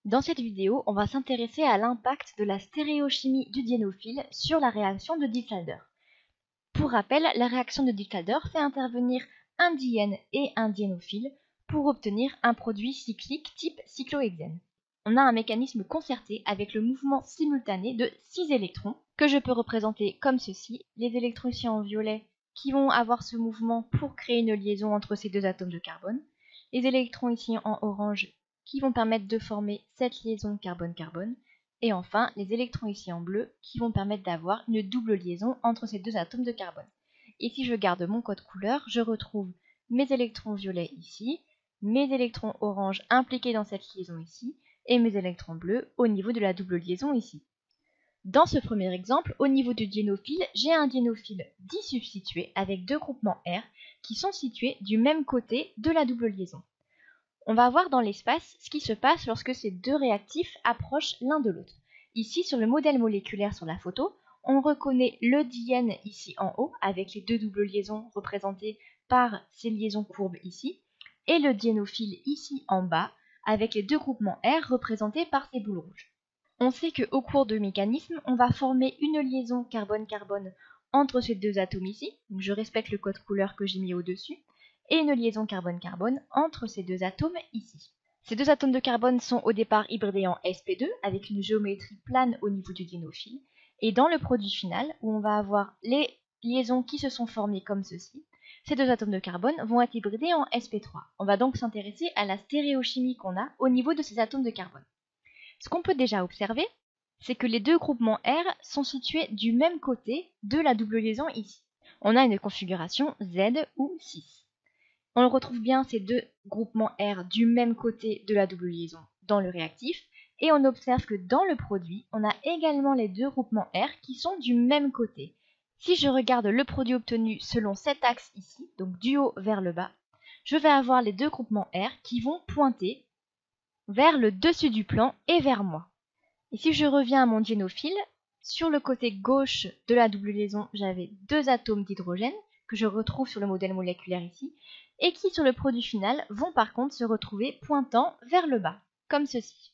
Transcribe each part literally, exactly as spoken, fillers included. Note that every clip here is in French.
Dans cette vidéo, on va s'intéresser à l'impact de la stéréochimie du diénophile sur la réaction de Diels-Alder. Pour rappel, la réaction de Diels-Alder fait intervenir un diène et un diénophile pour obtenir un produit cyclique type cyclohexène. On a un mécanisme concerté avec le mouvement simultané de six électrons, que je peux représenter comme ceci. Les électrons ici en violet qui vont avoir ce mouvement pour créer une liaison entre ces deux atomes de carbone. Les électrons ici en orange qui vont permettre de former cette liaison carbone-carbone. Et enfin, les électrons ici en bleu qui vont permettre d'avoir une double liaison entre ces deux atomes de carbone. Et si je garde mon code couleur, je retrouve mes électrons violets ici, mes électrons orange impliqués dans cette liaison ici, et mes électrons bleus au niveau de la double liaison ici. Dans ce premier exemple, au niveau du diénophile, j'ai un diénophile disubstitué avec deux groupements R qui sont situés du même côté de la double liaison. On va voir dans l'espace ce qui se passe lorsque ces deux réactifs approchent l'un de l'autre. Ici, sur le modèle moléculaire sur la photo, on reconnaît le diène ici en haut, avec les deux doubles liaisons représentées par ces liaisons courbes ici, et le diénophile ici en bas, avec les deux groupements R représentés par ces boules rouges. On sait qu'au cours de mécanisme, on va former une liaison carbone-carbone entre ces deux atomes ici, donc je respecte le code couleur que j'ai mis au-dessus, et une liaison carbone-carbone entre ces deux atomes ici. Ces deux atomes de carbone sont au départ hybridés en s p deux avec une géométrie plane au niveau du diénophile, et dans le produit final, où on va avoir les liaisons qui se sont formées comme ceci, ces deux atomes de carbone vont être hybridés en s p trois. On va donc s'intéresser à la stéréochimie qu'on a au niveau de ces atomes de carbone. Ce qu'on peut déjà observer, c'est que les deux groupements R sont situés du même côté de la double liaison ici. On a une configuration Z ou six. On retrouve bien ces deux groupements R du même côté de la double liaison dans le réactif, et on observe que dans le produit, on a également les deux groupements R qui sont du même côté. Si je regarde le produit obtenu selon cet axe ici, donc du haut vers le bas, je vais avoir les deux groupements R qui vont pointer vers le dessus du plan et vers moi. Et si je reviens à mon diénophile, sur le côté gauche de la double liaison, j'avais deux atomes d'hydrogène que je retrouve sur le modèle moléculaire ici, et qui sur le produit final vont par contre se retrouver pointant vers le bas, comme ceci.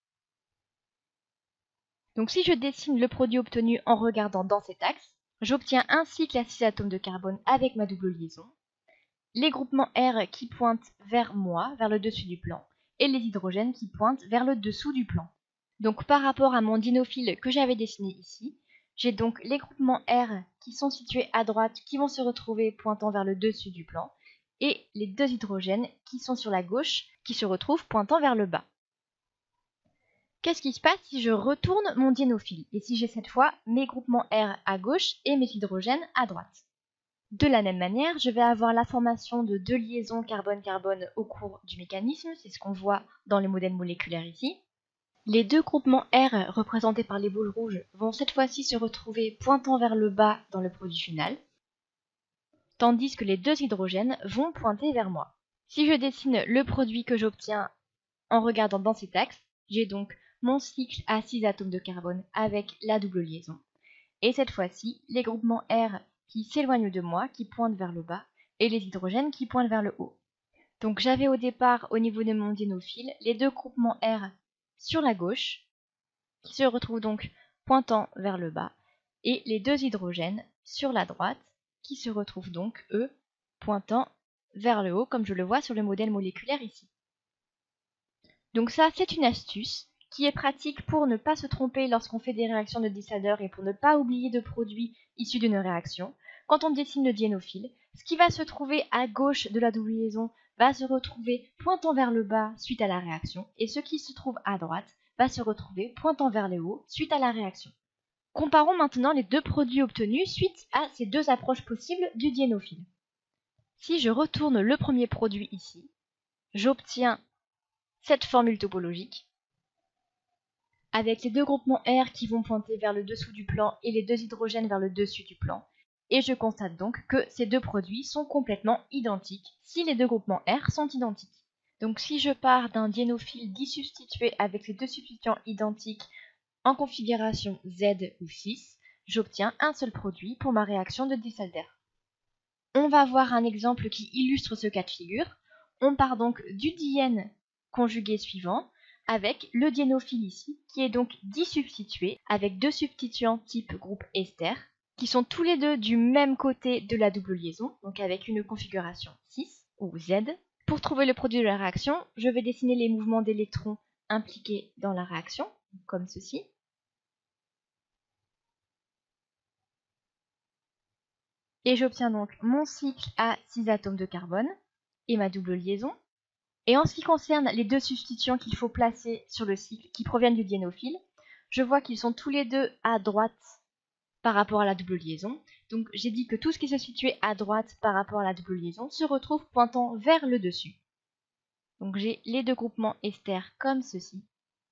Donc si je dessine le produit obtenu en regardant dans cet axe, j'obtiens un cycle à six atomes de carbone avec ma double liaison, les groupements R qui pointent vers moi, vers le dessus du plan, et les hydrogènes qui pointent vers le dessous du plan. Donc par rapport à mon diénophile que j'avais dessiné ici, j'ai donc les groupements R qui sont situés à droite qui vont se retrouver pointant vers le dessus du plan, et les deux hydrogènes qui sont sur la gauche qui se retrouvent pointant vers le bas. Qu'est-ce qui se passe si je retourne mon diénophile et si j'ai cette fois mes groupements R à gauche et mes hydrogènes à droite? De la même manière, je vais avoir la formation de deux liaisons carbone-carbone au cours du mécanisme, c'est ce qu'on voit dans les modèles moléculaires ici. Les deux groupements R représentés par les boules rouges vont cette fois-ci se retrouver pointant vers le bas dans le produit final, tandis que les deux hydrogènes vont pointer vers moi. Si je dessine le produit que j'obtiens en regardant dans cet axe, j'ai donc mon cycle à six atomes de carbone avec la double liaison. Et cette fois-ci, les groupements R qui s'éloignent de moi, qui pointent vers le bas, et les hydrogènes qui pointent vers le haut. Donc j'avais au départ, au niveau de mon diénophile, les deux groupements R sur la gauche, qui se retrouvent donc pointant vers le bas, et les deux hydrogènes sur la droite, qui se retrouvent donc, eux, pointant vers le haut, comme je le vois sur le modèle moléculaire ici. Donc ça, c'est une astuce qui est pratique pour ne pas se tromper lorsqu'on fait des réactions de Diels-Alder et pour ne pas oublier de produits issus d'une réaction. Quand on dessine le diénophile, ce qui va se trouver à gauche de la double liaison va se retrouver pointant vers le bas suite à la réaction, et ce qui se trouve à droite va se retrouver pointant vers le haut suite à la réaction. Comparons maintenant les deux produits obtenus suite à ces deux approches possibles du diénophile. Si je retourne le premier produit ici, j'obtiens cette formule topologique avec les deux groupements R qui vont pointer vers le dessous du plan et les deux hydrogènes vers le dessus du plan. Et je constate donc que ces deux produits sont complètement identiques si les deux groupements R sont identiques. Donc si je pars d'un diénophile disubstitué avec les deux substituants identiques en configuration Z ou six, j'obtiens un seul produit pour ma réaction de Diels-Alder. On va voir un exemple qui illustre ce cas de figure. On part donc du diène conjugué suivant, avec le diénophile ici, qui est donc disubstitué avec deux substituants type groupe ester, qui sont tous les deux du même côté de la double liaison, donc avec une configuration six ou Z. Pour trouver le produit de la réaction, je vais dessiner les mouvements d'électrons impliqués dans la réaction, comme ceci. Et j'obtiens donc mon cycle à six atomes de carbone et ma double liaison. Et en ce qui concerne les deux substituants qu'il faut placer sur le cycle qui proviennent du diénophile, je vois qu'ils sont tous les deux à droite par rapport à la double liaison. Donc j'ai dit que tout ce qui se situait à droite par rapport à la double liaison se retrouve pointant vers le dessus. Donc j'ai les deux groupements ester comme ceci.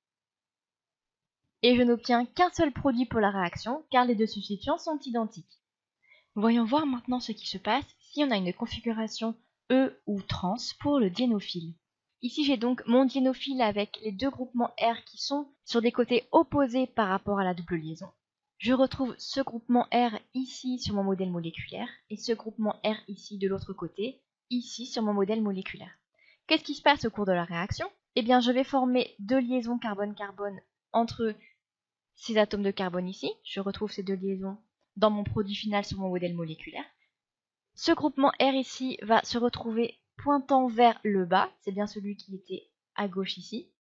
Et je n'obtiens qu'un seul produit pour la réaction car les deux substituants sont identiques. Voyons voir maintenant ce qui se passe si on a une configuration E ou trans pour le diénophile. Ici j'ai donc mon diénophile avec les deux groupements R qui sont sur des côtés opposés par rapport à la double liaison. Je retrouve ce groupement R ici sur mon modèle moléculaire et ce groupement R ici de l'autre côté, ici sur mon modèle moléculaire. Qu'est-ce qui se passe au cours de la réaction? Eh bien je vais former deux liaisons carbone-carbone entre ces atomes de carbone ici. Je retrouve ces deux liaisons dans mon produit final sur mon modèle moléculaire. Ce groupement R ici va se retrouver pointant vers le bas, c'est bien celui qui était à gauche ici.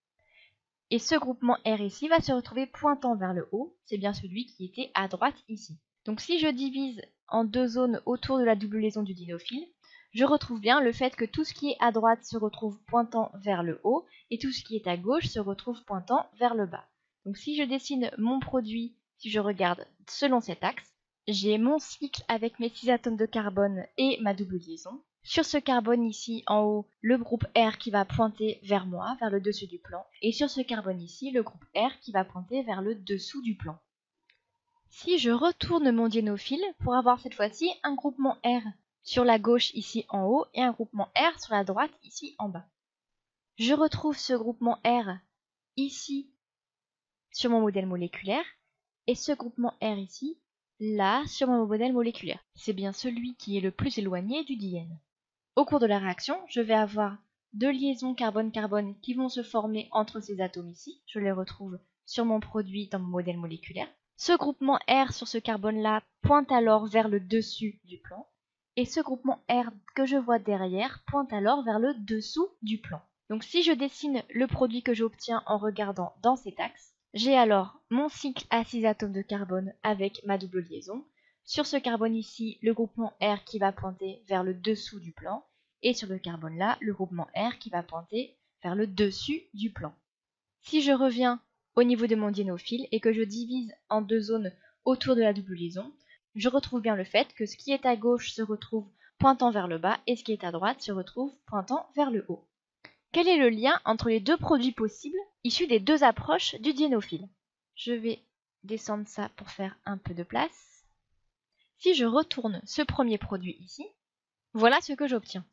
Et ce groupement R ici va se retrouver pointant vers le haut, c'est bien celui qui était à droite ici. Donc si je divise en deux zones autour de la double liaison du diénophile, je retrouve bien le fait que tout ce qui est à droite se retrouve pointant vers le haut et tout ce qui est à gauche se retrouve pointant vers le bas. Donc si je dessine mon produit, si je regarde selon cet axe, j'ai mon cycle avec mes six atomes de carbone et ma double liaison. Sur ce carbone ici, en haut, le groupe R qui va pointer vers moi, vers le dessus du plan. Et sur ce carbone ici, le groupe R qui va pointer vers le dessous du plan. Si je retourne mon diénophile, pour avoir cette fois-ci un groupement R sur la gauche ici en haut et un groupement R sur la droite ici en bas. Je retrouve ce groupement R ici sur mon modèle moléculaire et ce groupement R ici là sur mon modèle moléculaire. C'est bien celui qui est le plus éloigné du diène. Au cours de la réaction, je vais avoir deux liaisons carbone-carbone qui vont se former entre ces atomes ici. Je les retrouve sur mon produit dans mon modèle moléculaire. Ce groupement R sur ce carbone-là pointe alors vers le dessus du plan. Et ce groupement R que je vois derrière pointe alors vers le dessous du plan. Donc si je dessine le produit que j'obtiens en regardant dans cet axe, j'ai alors mon cycle à six atomes de carbone avec ma double liaison. Sur ce carbone ici, le groupement R qui va pointer vers le dessous du plan. Et sur le carbone là, le groupement R qui va pointer vers le dessus du plan. Si je reviens au niveau de mon diénophile et que je divise en deux zones autour de la double liaison, je retrouve bien le fait que ce qui est à gauche se retrouve pointant vers le bas et ce qui est à droite se retrouve pointant vers le haut. Quel est le lien entre les deux produits possibles issus des deux approches du diénophile? Je vais descendre ça pour faire un peu de place. Si je retourne ce premier produit ici, voilà ce que j'obtiens.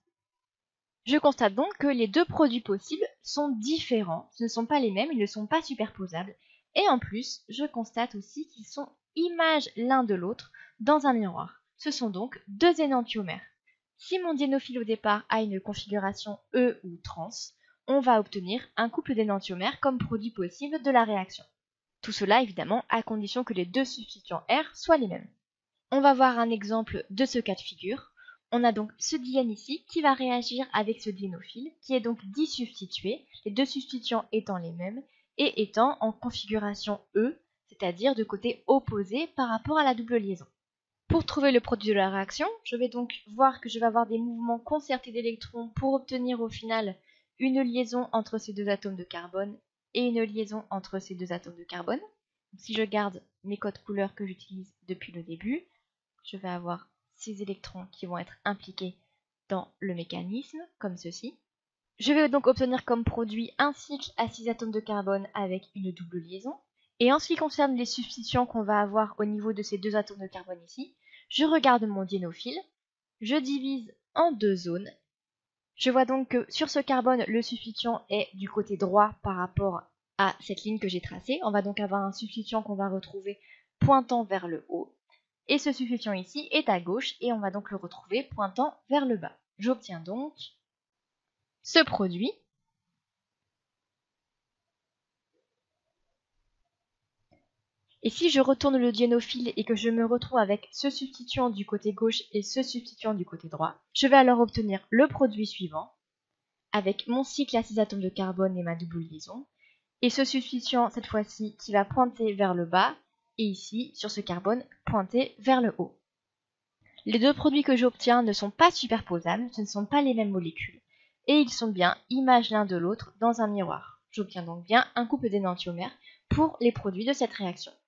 Je constate donc que les deux produits possibles sont différents, ce ne sont pas les mêmes, ils ne sont pas superposables. Et en plus, je constate aussi qu'ils sont images l'un de l'autre dans un miroir. Ce sont donc deux énantiomères. Si mon diénophile au départ a une configuration E ou trans, on va obtenir un couple d'énantiomères comme produit possible de la réaction. Tout cela évidemment à condition que les deux substituants R soient les mêmes. On va voir un exemple de ce cas de figure. On a donc ce diène ici qui va réagir avec ce diénophile qui est donc disubstitué, les deux substituants étant les mêmes et étant en configuration E, c'est-à-dire de côté opposé par rapport à la double liaison. Pour trouver le produit de la réaction, je vais donc voir que je vais avoir des mouvements concertés d'électrons pour obtenir au final une liaison entre ces deux atomes de carbone et une liaison entre ces deux atomes de carbone. Donc, si je garde mes codes couleurs que j'utilise depuis le début, je vais avoir ces électrons qui vont être impliqués dans le mécanisme, comme ceci. Je vais donc obtenir comme produit un cycle à six atomes de carbone avec une double liaison. Et en ce qui concerne les substituants qu'on va avoir au niveau de ces deux atomes de carbone ici, je regarde mon diénophile, je divise en deux zones. Je vois donc que sur ce carbone, le substituant est du côté droit par rapport à cette ligne que j'ai tracée. On va donc avoir un substituant qu'on va retrouver pointant vers le haut. Et ce substituant ici est à gauche et on va donc le retrouver pointant vers le bas. J'obtiens donc ce produit Et si je retourne le diénophile et que je me retrouve avec ce substituant du côté gauche et ce substituant du côté droit, je vais alors obtenir le produit suivant, avec mon cycle à six atomes de carbone et ma double liaison, et ce substituant cette fois-ci qui va pointer vers le bas, et ici, sur ce carbone, pointer vers le haut. Les deux produits que j'obtiens ne sont pas superposables, ce ne sont pas les mêmes molécules, et ils sont bien images l'un de l'autre dans un miroir. J'obtiens donc bien un couple d'énantiomères pour les produits de cette réaction.